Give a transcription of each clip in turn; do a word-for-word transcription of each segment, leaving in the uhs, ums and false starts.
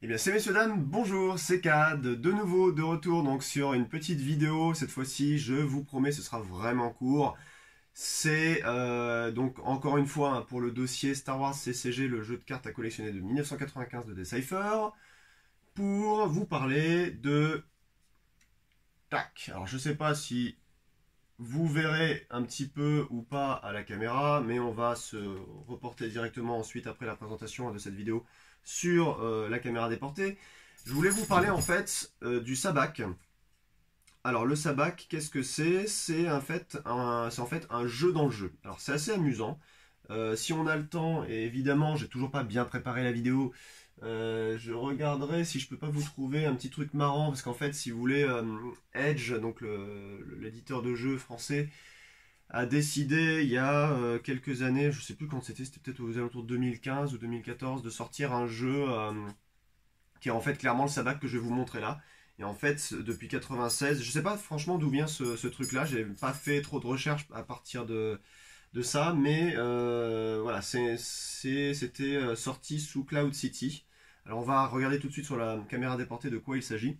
bien, c'est messieurs, dames, bonjour, c'est Cad, de nouveau de retour donc sur une petite vidéo. Cette fois-ci, je vous promets, ce sera vraiment court. C'est euh, donc encore une fois hein, pour le dossier Star Wars C C G, le jeu de cartes à collectionner de mille neuf cent quatre-vingt-quinze de Decipher, pour vous parler de... Tac, alors je sais pas si vous verrez un petit peu ou pas à la caméra, mais on va se reporter directement ensuite après la présentation de cette vidéo sur euh, la caméra déportée. Je voulais vous parler en fait euh, du sabak. Alors le sabak, qu'est-ce que c'est? C'est en fait un, c'est en fait un jeu dans le jeu. Alors c'est assez amusant. Euh, si on a le temps, et évidemment j'ai toujours pas bien préparé la vidéo, euh, je regarderai si je peux pas vous trouver un petit truc marrant, parce qu'en fait si vous voulez, euh, Edge, donc l'éditeur de jeux français, a décidé il y a euh, quelques années, je sais plus quand c'était, c'était peut-être aux alentours de deux mille quinze ou deux mille quatorze, de sortir un jeu euh, qui est en fait clairement le sabak que je vais vous montrer là. Et en fait, depuis quatre-vingt-seize, je sais pas franchement d'où vient ce, ce truc-là, j'ai pas fait trop de recherches à partir de, de ça, mais euh, voilà, c'était sorti sous Cloud City. Alors on va regarder tout de suite sur la caméra déportée de quoi il s'agit.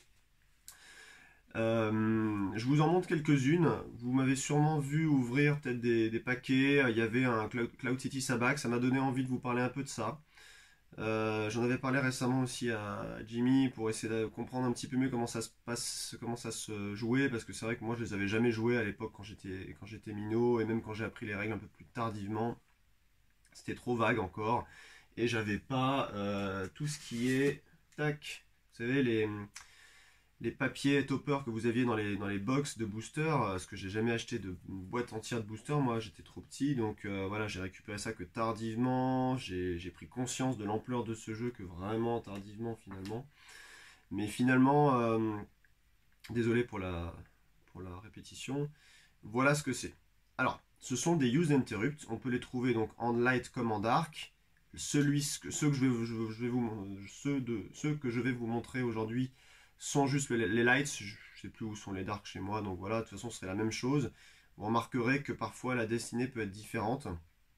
Euh, je vous en montre quelques-unes. Vous m'avez sûrement vu ouvrir peut-être des, des paquets. Il y avait un Cloud, Cloud City Sabak, ça m'a donné envie de vous parler un peu de ça. Euh, J'en avais parlé récemment aussi à Jimmy pour essayer de comprendre un petit peu mieux comment ça se passe, comment ça se jouait, parce que c'est vrai que moi je les avais jamais joués à l'époque quand j'étais quand j'étais minot, et même quand j'ai appris les règles un peu plus tardivement, c'était trop vague encore, et j'avais pas euh, tout ce qui est tac, vous savez les les papiers topper que vous aviez dans les, dans les box de booster, parce que j'ai jamais acheté de boîte entière de booster, moi j'étais trop petit, donc euh, voilà, j'ai récupéré ça que tardivement, j'ai pris conscience de l'ampleur de ce jeu que vraiment tardivement finalement, mais finalement, euh, désolé pour la, pour la répétition, voilà ce que c'est. Alors, ce sont des Use Interrupt, on peut les trouver donc en light comme en dark. Celui, ceux, que je vais, je, je vais vous, ceux, de, ceux que je vais vous montrer aujourd'hui sont juste les, les lights, je ne sais plus où sont les darks chez moi, donc voilà, de toute façon ce serait la même chose. Vous remarquerez que parfois la destinée peut être différente.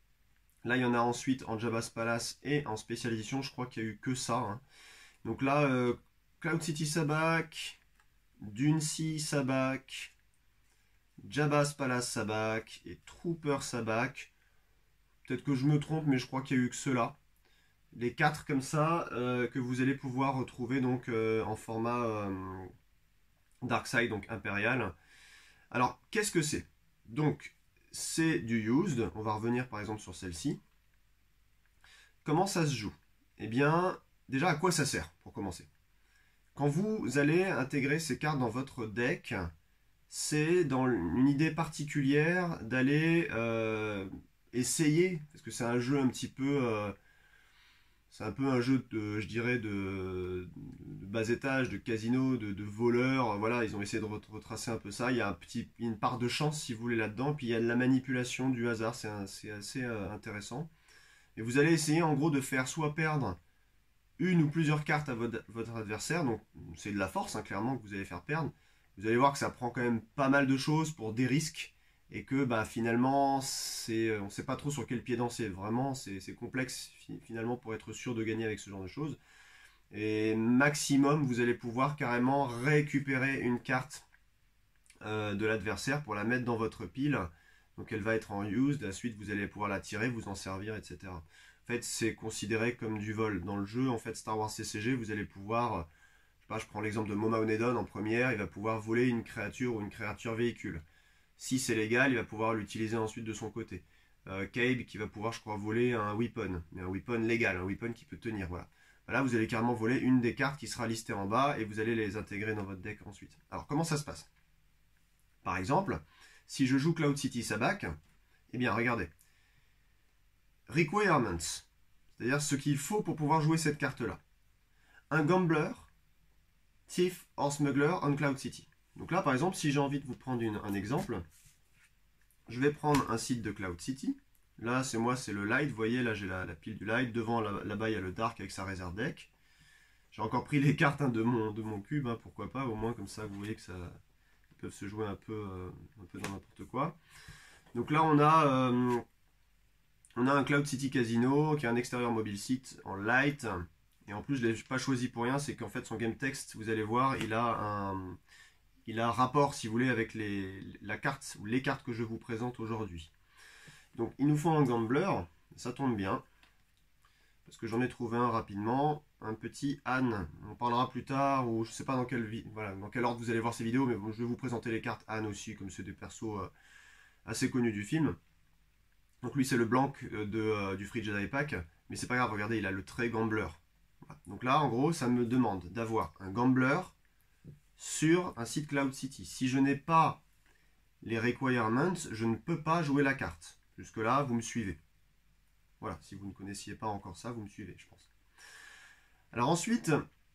Là il y en a ensuite en Jabba's Palace et en Special Edition, je crois qu'il n'y a eu que ça. Hein. Donc là, euh, Cloud City Sabak, Dune Sea Sabak, Jabba's Palace Sabak et Trooper Sabak. Peut-être que je me trompe, mais je crois qu'il n'y a eu que ceux-là. Les quatre comme ça euh, que vous allez pouvoir retrouver donc euh, en format euh, Darkside, donc impérial. Alors qu'est-ce que c'est? Donc c'est du used, on va revenir par exemple sur celle-ci. Comment ça se joue? Eh bien déjà à quoi ça sert pour commencer? Quand vous allez intégrer ces cartes dans votre deck, c'est dans une idée particulière d'aller euh, essayer, parce que c'est un jeu un petit peu... Euh, C'est un peu un jeu, de, je dirais, de, de bas étage, de casino, de, de voleurs. Voilà, ils ont essayé de retracer un peu ça. Il y a un petit, une part de chance, si vous voulez, là-dedans. Puis il y a de la manipulation, du hasard. C'est assez euh, intéressant. Et vous allez essayer, en gros, de faire soit perdre une ou plusieurs cartes à votre, votre adversaire. Donc, c'est de la force, hein, clairement, que vous allez faire perdre. Vous allez voir que ça prend quand même pas mal de choses pour des risques. Et que bah, finalement, on ne sait pas trop sur quel pied danser. Vraiment, c'est complexe finalement pour être sûr de gagner avec ce genre de choses. Et maximum, vous allez pouvoir carrément récupérer une carte euh, de l'adversaire pour la mettre dans votre pile. Donc elle va être en used. Ensuite, vous allez pouvoir la tirer, vous en servir, et cetera. En fait, c'est considéré comme du vol. Dans le jeu, en fait, Star Wars C C G, vous allez pouvoir... Je sais pas, je prends l'exemple de Moma Onedon en première. Il va pouvoir voler une créature ou une créature véhicule. Si c'est légal, il va pouvoir l'utiliser ensuite de son côté. Euh, Cabe qui va pouvoir, je crois, voler un weapon, mais un weapon légal, un weapon qui peut tenir, voilà. Là, vous allez carrément voler une des cartes qui sera listée en bas et vous allez les intégrer dans votre deck ensuite. Alors, comment ça se passe? Par exemple, si je joue Cloud City Sabak, eh bien, regardez. Requirements, c'est-à-dire ce qu'il faut pour pouvoir jouer cette carte-là. Un Gambler, Thief or Smuggler on Cloud City. Donc là, par exemple, si j'ai envie de vous prendre une, un exemple, je vais prendre un site de Cloud City. Là, c'est moi, c'est le light. Vous voyez, là, j'ai la, la pile du light. Devant, là-bas, là il y a le dark avec sa réserve deck. J'ai encore pris les cartes hein, de, mon, de mon cube, hein, pourquoi pas. Au moins, comme ça, vous voyez que ça ils peuvent se jouer un peu, euh, un peu dans n'importe quoi. Donc là, on a, euh, on a un Cloud City Casino qui est un extérieur mobile site en light. Et en plus, je ne l'ai pas choisi pour rien, c'est qu'en fait, son game text, vous allez voir, il a un, il a un rapport, si vous voulez, avec les, la carte ou les cartes que je vous présente aujourd'hui. Donc, il nous faut un gambler, ça tombe bien, parce que j'en ai trouvé un rapidement, un petit Anne. On parlera plus tard, ou je ne sais pas dans quel, voilà, dans quel ordre vous allez voir ces vidéos, mais bon, je vais vous présenter les cartes Anne aussi, comme c'est des persos euh, assez connus du film. Donc lui, c'est le blanc de, euh, du Free Jedi Pack, mais c'est pas grave, regardez, il a le trait gambler. Voilà. Donc là, en gros, ça me demande d'avoir un gambler sur un site Cloud City. Si je n'ai pas les requirements, je ne peux pas jouer la carte. Jusque-là, vous me suivez. Voilà, si vous ne connaissiez pas encore ça, vous me suivez, je pense. Alors ensuite,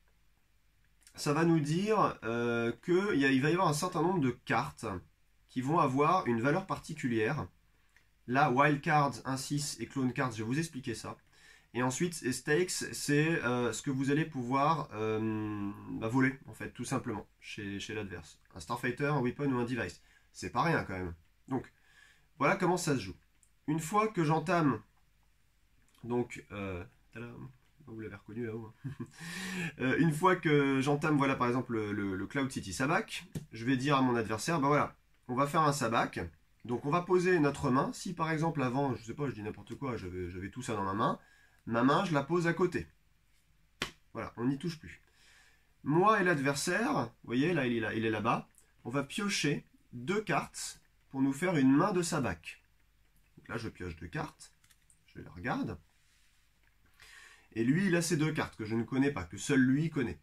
ça va nous dire euh, qu'il va y avoir un certain nombre de cartes qui vont avoir une valeur particulière. Là, Wildcards, un six et Clone Cards, je vais vous expliquer ça. Et ensuite, et Stakes, c'est euh, ce que vous allez pouvoir euh, bah, voler, en fait, tout simplement, chez, chez l'adverse. Un Starfighter, un Weapon ou un Device. C'est pas rien, quand même. Donc, voilà comment ça se joue. Une fois que j'entame, donc, euh, vous l'avez reconnu là-haut. Hein. euh, une fois que j'entame, voilà, par exemple, le, le, le Cloud City Sabak, je vais dire à mon adversaire, ben voilà, on va faire un Sabak. Donc, on va poser notre main. Si, par exemple, avant, je sais pas, je dis n'importe quoi, j'avais tout ça dans ma main, ma main, je la pose à côté. Voilà, on n'y touche plus. Moi et l'adversaire, vous voyez, là, il est là, il est là-bas. On va piocher deux cartes pour nous faire une main de Sabak. Donc là, je pioche deux cartes. Je les regarde. Et lui, il a ces deux cartes que je ne connais pas, que seul lui connaît.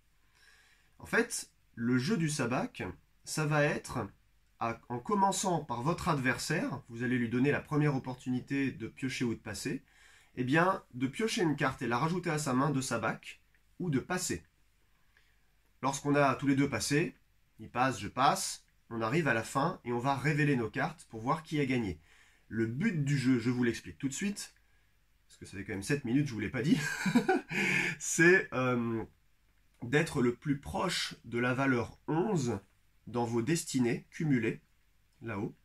En fait, le jeu du Sabak, ça va être, à, en commençant par votre adversaire, vous allez lui donner la première opportunité de piocher ou de passer, eh bien, de piocher une carte et la rajouter à sa main de Sabak, ou de passer. Lorsqu'on a tous les deux passé, il passe, je passe, on arrive à la fin et on va révéler nos cartes pour voir qui a gagné. Le but du jeu, je vous l'explique tout de suite, parce que ça fait quand même sept minutes, je ne vous l'ai pas dit, c'est euh, d'être le plus proche de la valeur onze dans vos destinées cumulées, là-haut,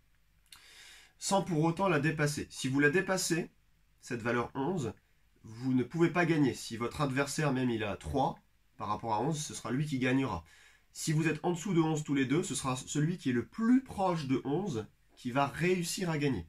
sans pour autant la dépasser. Si vous la dépassez, cette valeur onze, vous ne pouvez pas gagner. Si votre adversaire, même il a trois, par rapport à onze, ce sera lui qui gagnera. Si vous êtes en dessous de onze tous les deux, ce sera celui qui est le plus proche de onze qui va réussir à gagner.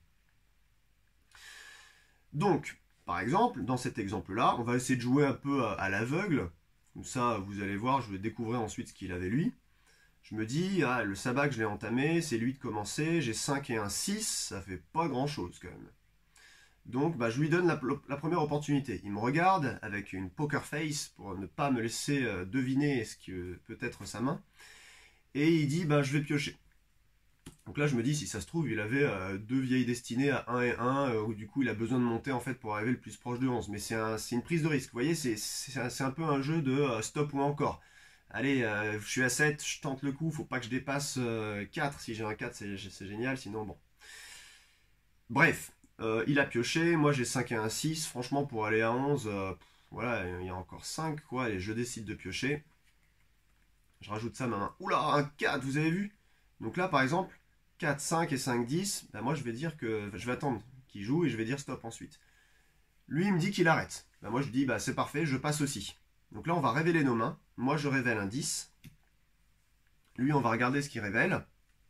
Donc, par exemple, dans cet exemple-là, on va essayer de jouer un peu à, à l'aveugle. Comme ça, vous allez voir, je vais découvrir ensuite ce qu'il avait lui. Je me dis, ah, le Sabak, je l'ai entamé, c'est lui de commencer, j'ai cinq et un six, ça fait pas grand-chose quand même. Donc, bah, je lui donne la, la première opportunité. Il me regarde avec une poker face pour ne pas me laisser euh, deviner ce que peut être sa main. Et il dit, bah, je vais piocher. Donc là, je me dis, si ça se trouve, il avait euh, deux vieilles destinées à un et un, euh, où du coup, il a besoin de monter en fait pour arriver le plus proche de onze. Mais c'est un, une prise de risque. Vous voyez, c'est un, un peu un jeu de euh, stop ou encore. Allez, euh, je suis à sept, je tente le coup, faut pas que je dépasse euh, quatre. Si j'ai un quatre, c'est génial, sinon bon. Bref. Euh, il a pioché, moi j'ai cinq et un six, franchement pour aller à onze, euh, voilà, il y a encore cinq, quoi, et je décide de piocher. Je rajoute ça à ma main. Oula, un quatre, vous avez vu? Donc là par exemple, quatre, cinq et cinq, dix, bah, moi je vais dire que, je vais attendre qu'il joue et je vais dire stop ensuite. Lui il me dit qu'il arrête, bah, moi je dis bah c'est parfait, je passe aussi. Donc là on va révéler nos mains, moi je révèle un dix, lui on va regarder ce qu'il révèle.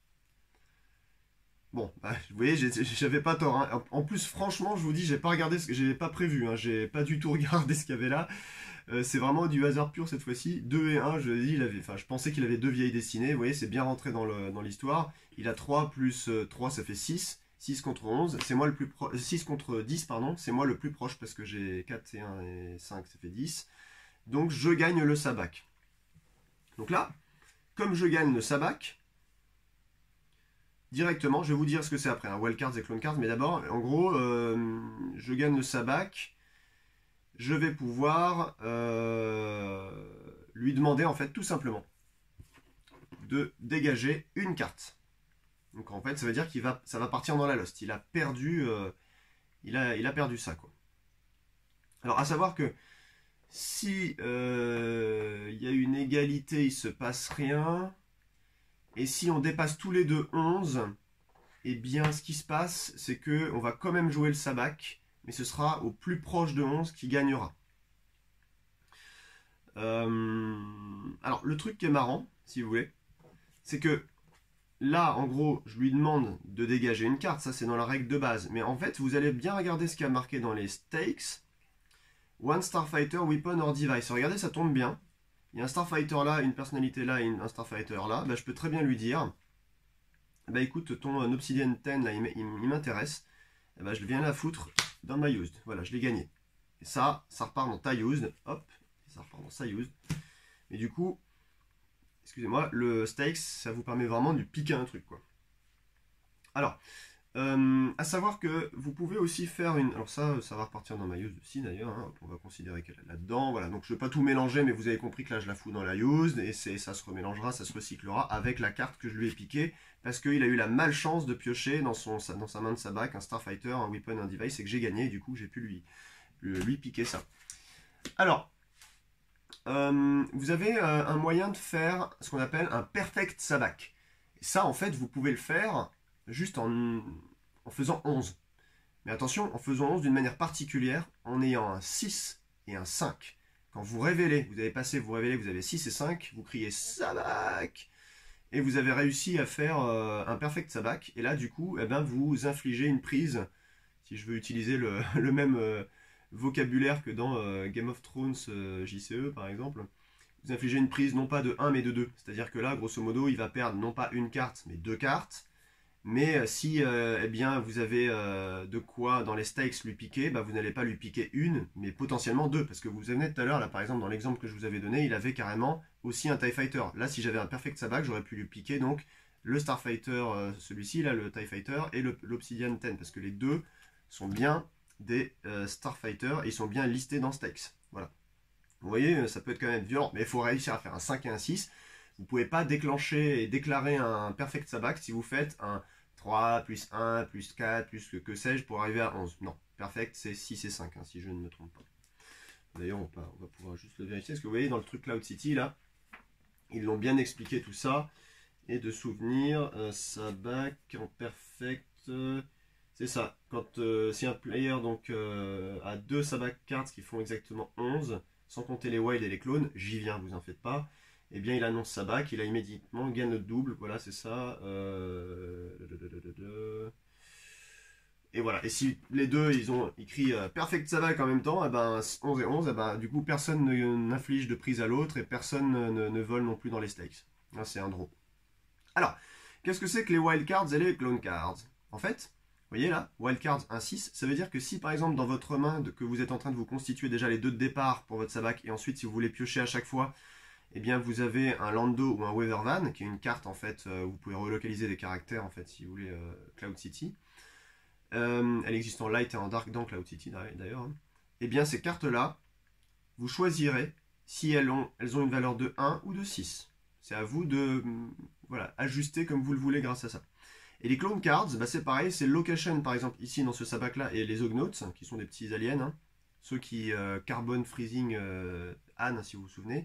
Bon, bah, vous voyez, j'avais pas tort. Hein. En plus, franchement, je vous dis, j'ai pas regardé ce que j'ai pas prévu. Hein. J'ai pas du tout regardé ce qu'il y avait là. Euh, c'est vraiment du hasard pur cette fois-ci. deux et un, je dis, il avait, enfin, je pensais qu'il avait deux vieilles destinées. Vous voyez, c'est bien rentré dans l'histoire. Dans il a trois plus trois, ça fait six. six contre onze, c'est moi le plus proche. six contre dix, pardon, c'est moi le plus proche parce que j'ai quatre et un et cinq, ça fait dix. Donc, je gagne le Sabak. Donc là, comme je gagne le Sabak, directement, je vais vous dire ce que c'est après, hein, Wildcards et Clone Cards, mais d'abord, en gros, euh, je gagne le Sabak, je vais pouvoir euh, lui demander, en fait, tout simplement, de dégager une carte. Donc en fait, ça veut dire qu'il va, ça va partir dans la lost. Il a perdu, euh, il a, il a perdu ça, quoi. Alors, à savoir que si euh, il y a une égalité, il se passe rien. Et si on dépasse tous les deux onze, eh bien ce qui se passe, c'est que on va quand même jouer le Sabak, mais ce sera au plus proche de onze qui gagnera. Euh, alors, le truc qui est marrant, si vous voulez, c'est que là, en gros, je lui demande de dégager une carte, ça c'est dans la règle de base. Mais en fait, vous allez bien regarder ce qu'il y a marqué dans les stakes. One Starfighter, Weapon or Device. Regardez, ça tombe bien. Il y a un Starfighter là, une personnalité là et un Starfighter là. Bah, je peux très bien lui dire, bah écoute, ton euh, Obsidian dix là, il m'intéresse. Et bah, je viens la foutre dans my used. Voilà, je l'ai gagné. Et ça, ça repart dans ta used. Hop, ça repart dans sa used. Et du coup, excusez-moi, le stakes, ça vous permet vraiment de lui piquer un truc, quoi. Alors, euh, à savoir que vous pouvez aussi faire une... Alors ça, ça va repartir dans ma used aussi d'ailleurs, hein. On va considérer qu'elle est là-dedans, voilà. Donc je ne vais pas tout mélanger, mais vous avez compris que là je la fous dans la used, et ça se remélangera, ça se recyclera avec la carte que je lui ai piquée, parce qu'il a eu la malchance de piocher dans, son, dans sa main de sabak un Starfighter, un Weapon, un Device, et que j'ai gagné, et du coup j'ai pu lui, lui, lui piquer ça. Alors, euh, vous avez euh, un moyen de faire ce qu'on appelle un Perfect Sabak. Et ça, en fait, vous pouvez le faire juste en, en faisant onze. Mais attention, en faisant onze d'une manière particulière, en ayant un six et un cinq. Quand vous révélez, vous avez passé, vous révélez, vous avez six et cinq, vous criez Sabak, et vous avez réussi à faire euh, un Perfect Sabak. Et là, du coup, eh ben, vous infligez une prise, si je veux utiliser le, le même euh, vocabulaire que dans euh, Game of Thrones euh, J C E, par exemple. Vous infligez une prise non pas de un, mais de deux. C'est-à-dire que là, grosso modo, il va perdre non pas une carte, mais deux cartes. Mais si euh, eh bien, vous avez euh, de quoi dans les stakes lui piquer, bah, vous n'allez pas lui piquer une, mais potentiellement deux. Parce que vous venez tout à l'heure, là par exemple dans l'exemple que je vous avais donné, il avait carrément aussi un TIE Fighter. Là si j'avais un Perfect Sabak, j'aurais pu lui piquer donc le Starfighter, euh, celui-ci, là le TIE Fighter, et l'Obsidian dix. Parce que les deux sont bien des euh, Starfighters et ils sont bien listés dans stakes. Voilà. Vous voyez, ça peut être quand même violent, mais il faut réussir à faire un cinq et un six. Vous ne pouvez pas déclencher et déclarer un Perfect Sabak si vous faites un trois, plus un, plus quatre, plus que, que sais-je pour arriver à onze. Non, Perfect c'est six et cinq, hein, si je ne me trompe pas. D'ailleurs, on, on va pouvoir juste le vérifier. Parce que vous voyez, dans le truc Cloud City, là, ils l'ont bien expliqué tout ça. Et de souvenir, euh, Sabak en Perfect... Euh, c'est ça. Quand euh, si un player donc, euh, a deux Sabak cards qui font exactement onze, sans compter les wild et les clones, j'y viens, vous en faites pas, eh bien il annonce Sabak, il a immédiatement gain le double, voilà c'est ça. Euh... Et voilà, et si les deux ils ont écrit euh, Perfect Sabak en même temps, eh ben, onze et onze, eh ben, du coup personne n'inflige de prise à l'autre et personne ne, ne, ne vole non plus dans les stakes. C'est un draw. Alors, qu'est-ce que c'est que les wild cards et les clone cards? En fait, vous voyez là, wildcards un six, ça veut dire que si par exemple dans votre main, que vous êtes en train de vous constituer déjà les deux de départ pour votre sabak, et ensuite si vous voulez piocher à chaque fois, eh bien vous avez un Lando ou un Weathervan, qui est une carte en fait, euh, vous pouvez relocaliser des caractères en fait si vous voulez euh, Cloud City. Euh, elle existe en light et en dark dans Cloud City d'ailleurs. Hein. Eh bien ces cartes-là, vous choisirez si elles ont, elles ont une valeur de un ou de six. C'est à vous de voilà, ajuster comme vous le voulez grâce à ça. Et les clone cards, bah c'est pareil, c'est location par exemple ici dans ce sabak là, et les Ognotes, qui sont des petits aliens, hein, ceux qui euh, carbone freezing euh, Anne si vous vous souvenez.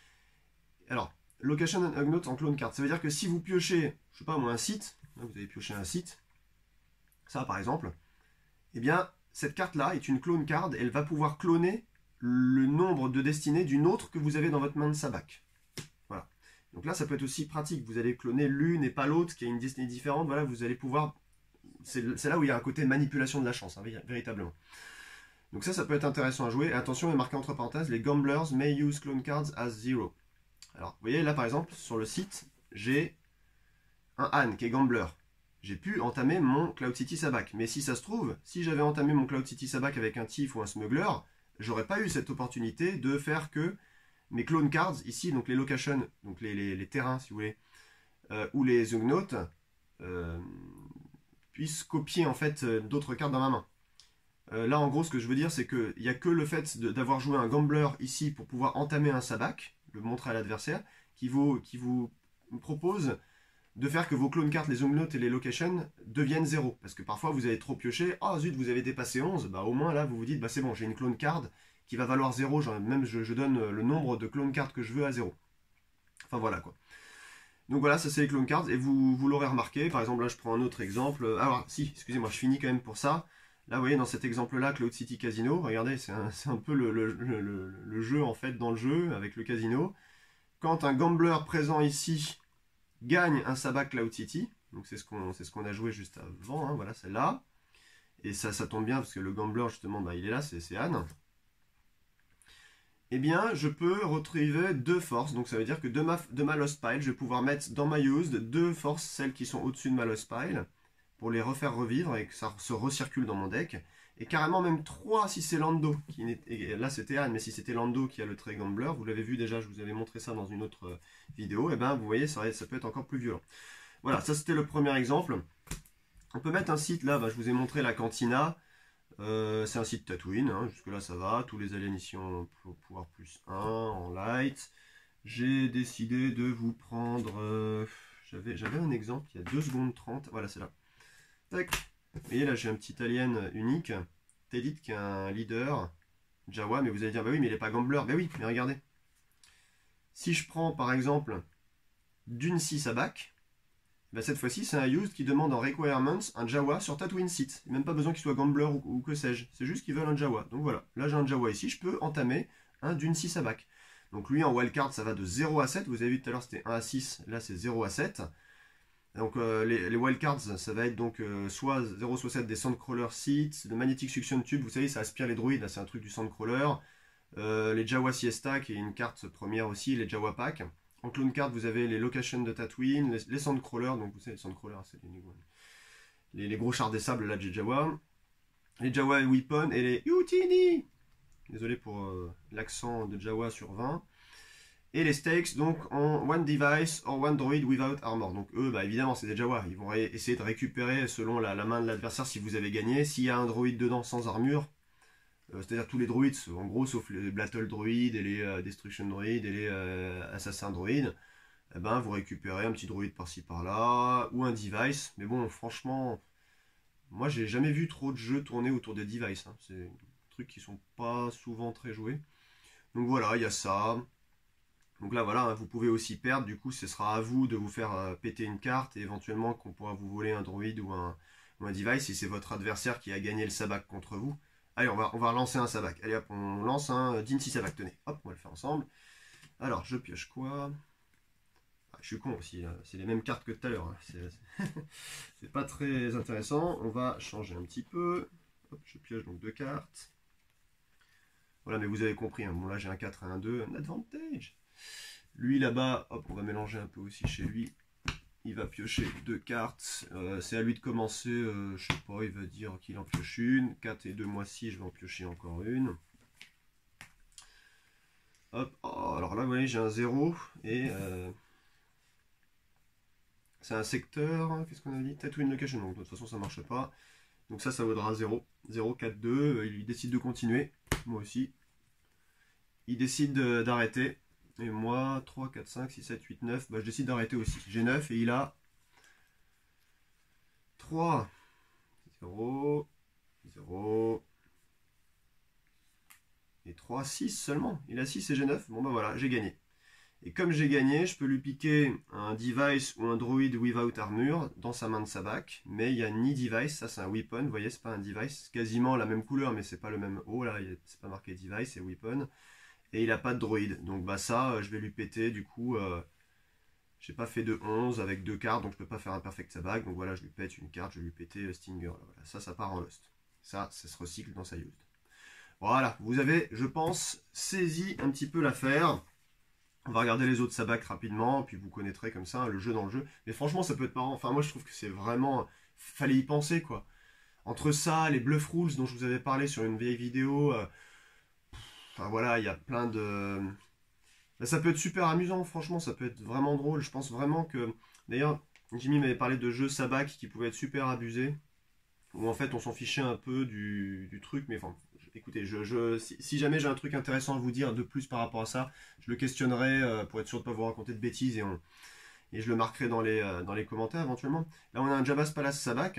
Alors, location and Ognotes en clone card, ça veut dire que si vous piochez, je sais pas moi, un site, hein, vous avez pioché un site, ça par exemple, eh bien cette carte là est une clone card, elle va pouvoir cloner le nombre de destinées d'une autre que vous avez dans votre main de sabak. Voilà. Donc là, ça peut être aussi pratique. Vous allez cloner l'une et pas l'autre, qui a une destinée différente. Voilà, vous allez pouvoir... C'est là où il y a un côté manipulation de la chance, hein, véritablement. Donc ça, ça peut être intéressant à jouer. Et attention, il est marqué entre parenthèses, les gamblers may use clone cards as zero. Alors, vous voyez, là, par exemple, sur le site, j'ai un Anne qui est gambler. J'ai pu entamer mon Cloud City Sabak. Mais si ça se trouve, si j'avais entamé mon Cloud City Sabak avec un Thief ou un Smuggler, j'aurais pas eu cette opportunité de faire que mes clone cards ici, donc les locations, donc les, les, les terrains si vous voulez, euh, ou les Ognotes, euh, puissent copier en fait euh, d'autres cartes dans ma main. Euh, là en gros ce que je veux dire c'est qu'il n'y a que le fait d'avoir joué un gambler ici pour pouvoir entamer un sabak, le montrer à l'adversaire, qui vous, qui vous propose de faire que vos clone cards, les Ognotes et les locations deviennent zéro. Parce que parfois vous avez trop pioché, ah oh, zut vous avez dépassé onze, bah au moins là vous vous dites bah c'est bon j'ai une clone card qui va valoir zéro, même je, je donne le nombre de clone cards que je veux à zéro. Enfin voilà quoi. Donc voilà, ça c'est les clone cards, et vous, vous l'aurez remarqué, par exemple là je prends un autre exemple, alors si, excusez-moi, je finis quand même pour ça, Là, vous voyez, dans cet exemple-là, Cloud City Casino, regardez, c'est un, c'est un peu le, le- le- le- le jeu, en fait, dans le jeu, avec le casino. Quand un gambler présent ici gagne un sabak Cloud City, donc c'est ce qu'on c'est ce qu'on a joué juste avant, hein, voilà, celle-là, et ça, ça tombe bien, parce que le gambler, justement, bah, il est là, c'est c'est Anne. Eh bien, je peux retrouver deux forces. Donc ça veut dire que de ma, de ma lost pile, je vais pouvoir mettre dans ma used deux forces, celles qui sont au-dessus de ma lost pile, pour les refaire revivre et que ça se recircule dans mon deck. Et carrément même trois si c'est Lando. Qui et là c'était Anne, mais si c'était Lando qui a le trait Gambler, vous l'avez vu déjà, je vous avais montré ça dans une autre euh, vidéo, et bien vous voyez, ça, ça peut être encore plus violent. Voilà, ça c'était le premier exemple. On peut mettre un site là, bah, je vous ai montré la Cantina. Euh, c'est un site Tatooine, hein, jusque là ça va, tous les aliens ici ont pouvoir plus un en light. J'ai décidé de vous prendre, euh, j'avais un exemple il y a deux secondes trente, voilà c'est là. Tac, vous voyez là j'ai un petit alien unique, Tedit qui est un leader, Jawa, mais vous allez dire bah oui mais il est pas gambler, bah oui mais regardez. Si je prends par exemple d'une six à back, bah cette fois-ci, c'est un used qui demande en requirements un Jawa sur Tatooine site. Il n'y a même pas besoin qu'il soit gambler ou, ou que sais-je. C'est juste qu'ils veulent un Jawa. Donc voilà, là j'ai un Jawa ici, je peux entamer un d'une six à back. Donc lui en wildcard, ça va de zéro à sept. Vous avez vu tout à l'heure, c'était un à six. Là, c'est zéro à sept. Donc euh, les, les wildcards, ça va être donc euh, soit zéro soit sept des Sandcrawler sites, le Magnetic Suction Tube. Vous savez, ça aspire les druides. Là, c'est un truc du Sandcrawler. Euh, les Jawa Siesta, qui est une carte première aussi. Les Jawa Pack. En clone card, vous avez les locations de Tatooine, les, les Sandcrawlers, donc vous savez, les Sandcrawlers, c'est les, les, les gros chars des sables là de Jawa, les Jawa Weapon et les Utini. Désolé pour euh, l'accent de Jawa sur vingt. Et les Stakes, donc en One Device or One Droid Without Armor. Donc eux, bah, évidemment, c'est des Jawa. Ils vont essayer de récupérer selon la, la main de l'adversaire si vous avez gagné. S'il y a un droid dedans sans armure, euh, c'est-à-dire tous les droïdes, en gros, sauf les Battle Droid et les euh, Destruction Droid et les euh, Assassin Droid, eh ben, vous récupérez un petit droïde par-ci par-là, ou un device. Mais bon, franchement, moi j'ai jamais vu trop de jeux tourner autour des devices. Hein. C'est des trucs qui sont pas souvent très joués. Donc voilà, il y a ça. Donc là voilà, hein, vous pouvez aussi perdre, du coup ce sera à vous de vous faire euh, péter une carte et éventuellement qu'on pourra vous voler un droïde ou un, ou un device si c'est votre adversaire qui a gagné le sabak contre vous. Allez, on va, on va relancer un sabak. Allez hop, on lance un Dincy sabak, tenez, hop, on va le faire ensemble. Alors, je pioche quoi? Je suis con aussi, c'est les mêmes cartes que tout à l'heure. Hein. C'est pas très intéressant. On va changer un petit peu. Hop, je pioche donc deux cartes. Voilà, mais vous avez compris. Hein. Bon, là j'ai un quatre et un deux, un advantage. Lui là-bas, hop, on va mélanger un peu aussi chez lui. Il va piocher deux cartes. Euh, c'est à lui de commencer. Euh, je sais pas, il va dire qu'il en pioche une. quatre et deux, moi si, je vais en piocher encore une. Hop, oh, alors là, vous voyez, j'ai un zéro et. Euh, c'est un secteur, qu'est-ce qu'on a dit? Tatooine location, donc de toute façon ça marche pas. Donc ça, ça vaudra zéro. zéro, quatre, deux, il décide de continuer, moi aussi. Il décide d'arrêter. Et moi, trois, quatre, cinq, six, sept, huit, neuf, bah, je décide d'arrêter aussi. J'ai neuf et il a trois. zéro, zéro. Et trois, six seulement. Il a six et j'ai neuf. Bon bah voilà, j'ai gagné. Et comme j'ai gagné, je peux lui piquer un device ou un droid without armure dans sa main de sabak. Mais il n'y a ni device, ça c'est un weapon, vous voyez, c'est pas un device. C'est quasiment la même couleur, mais c'est pas le même haut, là, c'est pas marqué device, c'est weapon. Et il n'a pas de droid. Donc bah ça, je vais lui péter, du coup, euh, j'ai pas fait de onze avec deux cartes, donc je peux pas faire un perfect sabak. Donc voilà, je lui pète une carte, je vais lui péter Stinger. Là, voilà. Ça, ça part en Lost. Ça, ça se recycle dans sa used. Voilà, vous avez, je pense, saisi un petit peu l'affaire. On va regarder les autres sabacs rapidement, puis vous connaîtrez comme ça le jeu dans le jeu. Mais franchement, ça peut être marrant. Enfin, moi, je trouve que c'est vraiment... Fallait y penser, quoi. Entre ça, les bluff rules dont je vous avais parlé sur une vieille vidéo... Euh... Enfin, voilà, il y a plein de... Ben, ça peut être super amusant, franchement, ça peut être vraiment drôle. Je pense vraiment que... D'ailleurs, Jimmy m'avait parlé de jeux sabac qui pouvaient être super abusés. Où en fait, on s'en fichait un peu du, du truc, mais enfin... Écoutez, je, je, si, si jamais j'ai un truc intéressant à vous dire de plus par rapport à ça, je le questionnerai euh, pour être sûr de ne pas vous raconter de bêtises et, on, et je le marquerai dans les, euh, dans les commentaires éventuellement. Là, on a un Jabba's Palace Sabak.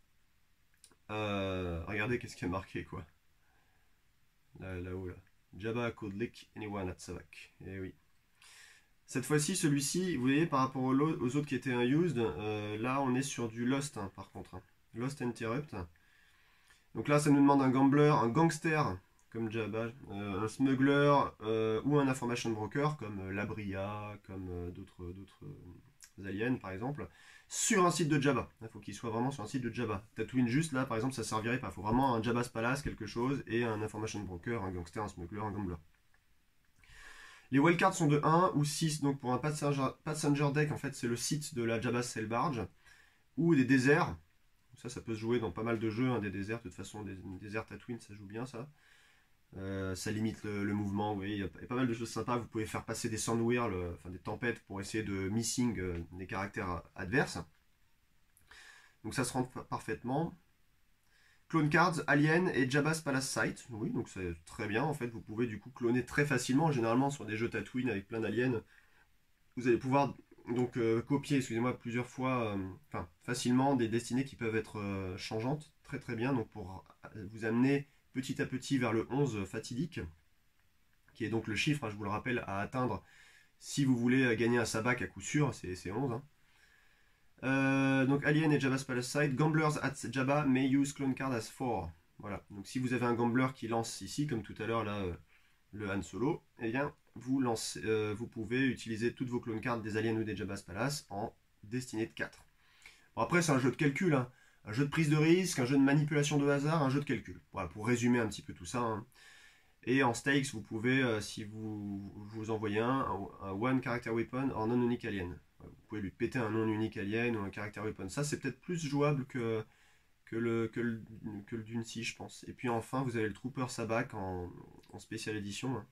Euh, regardez qu'est-ce qui est marqué, quoi. Là, là-haut, là. Jabba could lick anyone at Sabak. Et oui. Cette fois-ci, celui-ci, vous voyez, par rapport aux, aux autres qui étaient unused, euh, là, on est sur du Lost, hein, par contre. Hein. Lost Interrupt. Donc là, ça nous demande un gambler, un gangster, comme Jabba, euh, un smuggler euh, ou un information broker, comme euh, Labria, comme euh, d'autres d'autres euh, aliens, par exemple, sur un site de Jabba. Il faut qu'il soit vraiment sur un site de Jabba. Tatooine juste, là, par exemple, ça servirait pas. Il faut vraiment un Jabba's Palace, quelque chose, et un information broker, un gangster, un smuggler, un gambler. Les wildcards sont de un ou six, donc pour un passenger, passenger deck, en fait, c'est le site de la Jabba's Sail Barge, ou des déserts. Ça, ça peut se jouer dans pas mal de jeux, hein, des déserts. De toute façon, des, des déserts Tatooine, ça joue bien, ça. Euh, ça limite le, le mouvement, vous voyez, il y, a, il y a pas mal de choses sympas. Vous pouvez faire passer des sandwhirls, euh, enfin des tempêtes, pour essayer de missing euh, des caractères adverses. Donc ça se rend parfaitement. Clone Cards, Alien et Jabba's Palace Site. Oui, donc c'est très bien, en fait. Vous pouvez du coup cloner très facilement, généralement sur des jeux Tatooine avec plein d'aliens. Vous allez pouvoir donc euh, copier, excusez-moi, plusieurs fois, euh, enfin facilement, des destinées qui peuvent être euh, changeantes, très très bien, donc pour vous amener petit à petit vers le onze fatidique, qui est donc le chiffre, hein, je vous le rappelle, à atteindre si vous voulez gagner un sabak à coup sûr, c'est onze. Hein. Euh, donc Alien et Jabba's Palace Side, Gamblers at Jabba may use clone card as four. Voilà, donc si vous avez un gambler qui lance ici, comme tout à l'heure là, euh, le Han Solo, eh bien vous, lancez, euh, vous pouvez utiliser toutes vos clone cards des aliens ou des Jabba's Palace en destinée de quatre. Bon, après c'est un jeu de calcul, hein. Un jeu de prise de risque, un jeu de manipulation de hasard, un jeu de calcul. Voilà, pour résumer un petit peu tout ça. Hein. Et en stakes, vous pouvez, euh, si vous vous envoyez un, un one character weapon en non unique alien. Vous pouvez lui péter un non unique alien ou un character weapon. Ça c'est peut-être plus jouable que, que le, que le, que le Dune six, je pense. Et puis enfin, vous avez le Trooper Sabak en, en spécial édition, hein,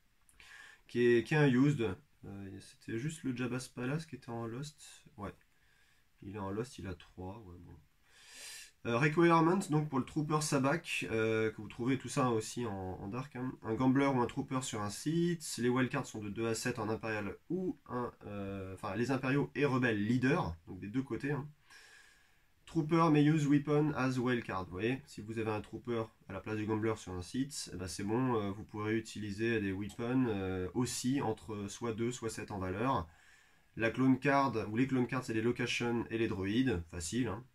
qui, est, qui est un used. Euh, C'était juste le Jabba's Palace qui était en Lost. Ouais. Il est en Lost, il a trois. Ouais, bon. Euh, requirement, donc pour le Trooper Sabak, euh, que vous trouvez tout ça aussi en, en Dark. Hein. Un Gambler ou un Trooper sur un site. Les wildcards sont de deux à sept en Impérial ou un. Euh, enfin, les Impériaux et Rebelles leader, donc des deux côtés. Hein. Trooper may use weapon as wildcard. Vous voyez, si vous avez un Trooper à la place du Gambler sur un site, eh ben c'est bon, euh, vous pourrez utiliser des weapons euh, aussi entre soit deux, soit sept en valeur. La clone card, ou les clone cards, c'est les locations et les droïdes, facile. Hein.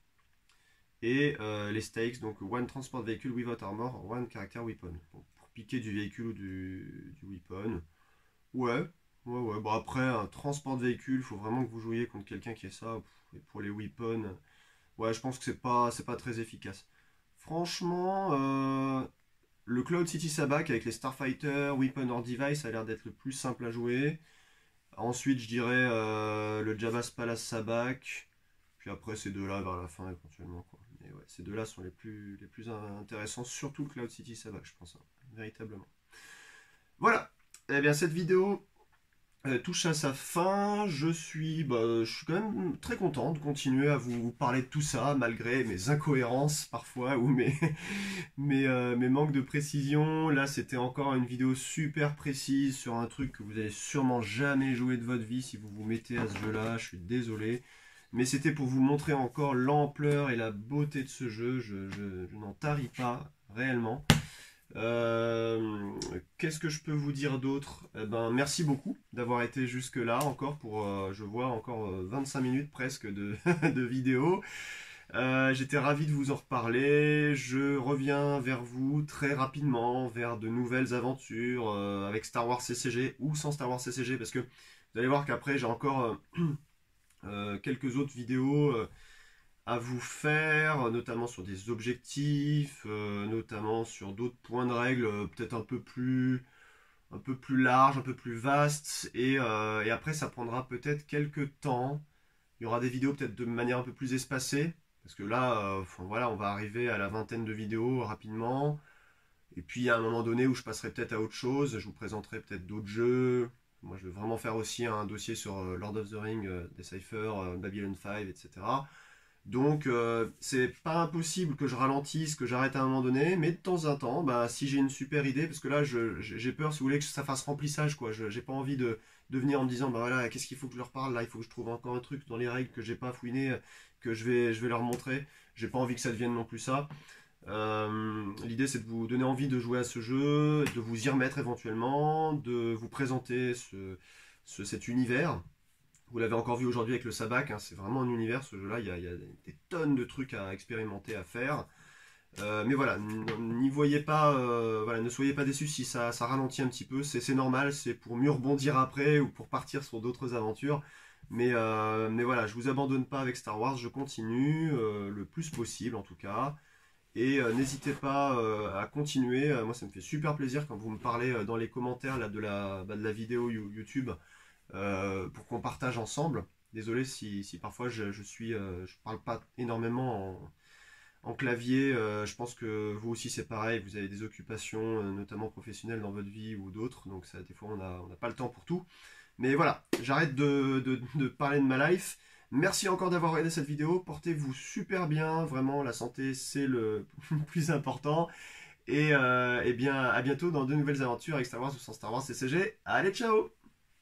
Et euh, les stakes, donc one transport vehicle without armor, one character weapon. Bon, pour piquer du véhicule ou du, du weapon. Ouais, ouais, ouais. Bon, après, un transport de véhicule, il faut vraiment que vous jouiez contre quelqu'un qui ait ça. Et pour les weapons, ouais, je pense que c'est pas, c'est pas très efficace. Franchement, euh, le Cloud City Sabak avec les Starfighter, Weapon or Device a l'air d'être le plus simple à jouer. Ensuite, je dirais euh, le Jabba's Palace Sabak. Puis après, ces deux-là vers la fin éventuellement. Quoi. Mais ouais, ces deux-là sont les plus, les plus intéressants, surtout le Cloud City Sabak, je pense, hein, véritablement. Voilà. Eh bien, cette vidéo euh, touche à sa fin. Je suis, bah, je suis quand même très content de continuer à vous parler de tout ça, malgré mes incohérences parfois ou mes, mes, euh, mes manques de précision. Là, c'était encore une vidéo super précise sur un truc que vous allez sûrement jamais jouer de votre vie si vous vous mettez à ce jeu-là. Je suis désolé. Mais c'était pour vous montrer encore l'ampleur et la beauté de ce jeu. Je, je, je n'en taris pas réellement. Euh, Qu'est-ce que je peux vous dire d'autre? Eh ben, merci beaucoup d'avoir été jusque là encore pour, euh, je vois, encore euh, vingt-cinq minutes presque de, de vidéo. Euh, J'étais ravi de vous en reparler. Je reviens vers vous très rapidement, vers de nouvelles aventures euh, avec Star Wars C C G ou sans Star Wars C C G, parce que vous allez voir qu'après j'ai encore euh, euh, quelques autres vidéos euh, à vous faire, notamment sur des objectifs, euh, notamment sur d'autres points de règle, euh, peut-être un peu plus, un peu plus large, un peu plus vaste, et, euh, et après ça prendra peut-être quelques temps. Il y aura des vidéos peut-être de manière un peu plus espacée, parce que là, euh, enfin, voilà, on va arriver à la vingtaine de vidéos rapidement, et puis il y a un moment donné où je passerai peut-être à autre chose, je vous présenterai peut-être d'autres jeux. Moi, je vais vraiment faire aussi un dossier sur euh, Lord of the Rings, euh, Decipher, euh, Babylon cinq, et cetera. Donc euh, c'est pas impossible que je ralentisse, que j'arrête à un moment donné, mais de temps en temps, bah, si j'ai une super idée, parce que là j'ai peur, si vous voulez, que ça fasse remplissage, quoi. Je j'ai pas envie de, de venir en me disant, bah voilà, qu'est-ce qu'il faut que je leur parle là, il faut que je trouve encore un truc dans les règles que j'ai pas fouiné, que je vais, je vais leur montrer. J'ai pas envie que ça devienne non plus ça. Euh, L'idée c'est de vous donner envie de jouer à ce jeu, de vous y remettre éventuellement, de vous présenter ce, ce, cet univers. Vous l'avez encore vu aujourd'hui avec le Sabak, hein, c'est vraiment un univers ce jeu-là, il, il y a des tonnes de trucs à expérimenter, à faire. Euh, mais voilà, n'y voyez pas, euh, voilà, ne soyez pas déçus si ça, ça ralentit un petit peu, c'est normal, c'est pour mieux rebondir après ou pour partir sur d'autres aventures. Mais, euh, mais voilà, je vous abandonne pas avec Star Wars, je continue euh, le plus possible en tout cas. Et euh, n'hésitez pas euh, à continuer, Euh, moi ça me fait super plaisir quand vous me parlez euh, dans les commentaires là, de, la, bah, de la vidéo YouTube euh, pour qu'on partage ensemble. Désolé si, si parfois je, je suis, euh, je parle pas énormément en en clavier, euh, je pense que vous aussi c'est pareil, vous avez des occupations, euh, notamment professionnelles dans votre vie ou d'autres, donc ça, des fois on n'a on a pas le temps pour tout. Mais voilà, j'arrête de, de, de parler de ma life. Merci encore d'avoir regardé cette vidéo, portez-vous super bien, vraiment la santé c'est le plus important. Et, euh, et bien à bientôt dans de nouvelles aventures avec Star Wars ou sans Star Wars C C G. Allez, ciao!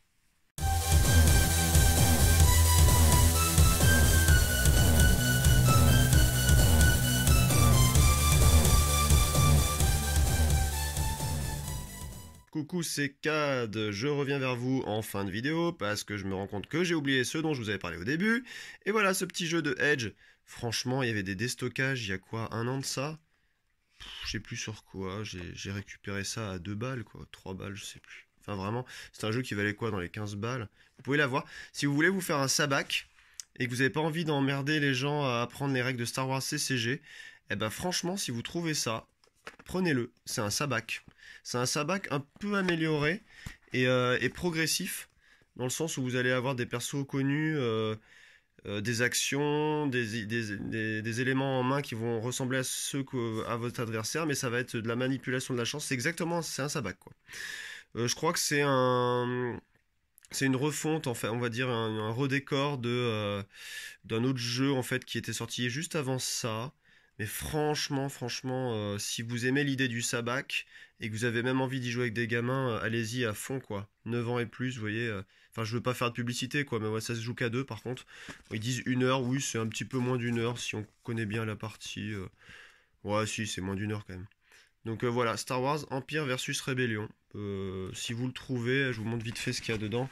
Coucou, c'est Cad, je reviens vers vous en fin de vidéo parce que je me rends compte que j'ai oublié ce dont je vous avais parlé au début. Et voilà, ce petit jeu de Edge. Franchement, il y avait des déstockages il y a quoi, un an de ça? Pff, je sais plus sur quoi, j'ai récupéré ça à deux balles, quoi, trois balles, je sais plus. Enfin vraiment, c'est un jeu qui valait quoi dans les quinze balles. Vous pouvez l'avoir. Si vous voulez vous faire un sabac et que vous n'avez pas envie d'emmerder les gens à apprendre les règles de Star Wars C C G, eh ben franchement, si vous trouvez ça, prenez-le, c'est un sabac. C'est un sabac un peu amélioré et, euh, et progressif, dans le sens où vous allez avoir des persos connus, euh, euh, des actions, des, des, des, des éléments en main qui vont ressembler à ceux que, à votre adversaire, mais ça va être de la manipulation de la chance. C'est exactement, c'est un sabac quoi. Euh, je crois que c'est un, c'est une refonte, en fait, on va dire un, un redécor de euh, d'un autre jeu en fait qui était sorti juste avant ça. Mais franchement, franchement, euh, si vous aimez l'idée du sabac et que vous avez même envie d'y jouer avec des gamins, euh, allez-y à fond quoi. neuf ans et plus, vous voyez. euh, Enfin, je veux pas faire de publicité quoi, mais ouais, ça se joue qu'à deux par contre. Ils disent une heure, oui, c'est un petit peu moins d'une heure si on connaît bien la partie. euh. Ouais, si, c'est moins d'une heure quand même. Donc euh, voilà, Star Wars Empire versus Rébellion. Euh, si vous le trouvez, je vous montre vite fait ce qu'il y a dedans.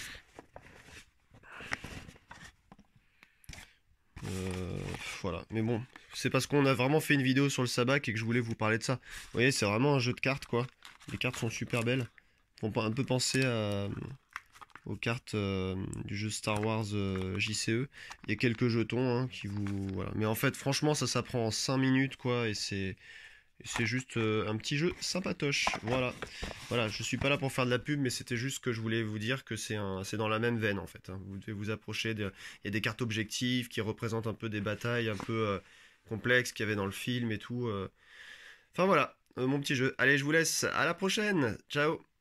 Euh, voilà, mais bon, c'est parce qu'on a vraiment fait une vidéo sur le sabac et que je voulais vous parler de ça. Vous voyez, c'est vraiment un jeu de cartes quoi. Les cartes sont super belles. Font un peu penser à, aux cartes euh, du jeu Star Wars euh, J C E. Il y a quelques jetons hein, qui vous. Voilà. Mais en fait, franchement, ça s'apprend en cinq minutes quoi. Et c'est. C'est juste euh, un petit jeu sympatoche. Voilà. Voilà, je suis pas là pour faire de la pub, mais c'était juste que je voulais vous dire que c'est un, c'est dans la même veine en fait. hein. Vous devez vous approcher. De... Il y a des cartes objectives qui représentent un peu des batailles un peu euh, complexes qu'il y avait dans le film et tout. euh. Enfin voilà, euh, mon petit jeu. Allez, je vous laisse. À la prochaine. Ciao.